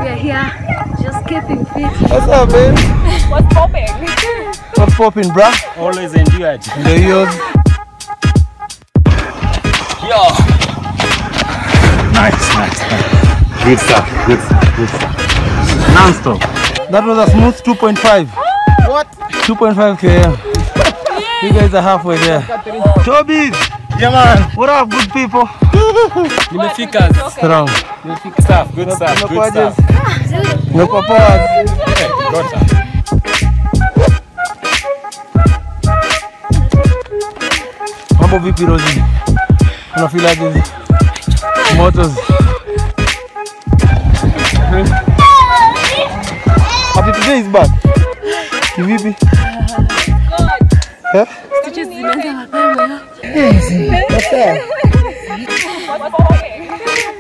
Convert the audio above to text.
we're here just keeping fit. What's up, babe? What's popping? What's popping, bruh? Always endured. The years. Yo. Nice. Good stuff. Non-stop. That was a smooth 2.5. What? 2.5 km. You guys are halfway there. Toby! Yeah, man. What up, good people? Nimefika. Strong. Good stuff. Good stuff. No papas. Hey, daughter. Mambo vipi, Rosie? Unafeel aje? Motors. Happy today is back. Kivipi? Good. Stitches zimeanza mapema. What's up? What's popping?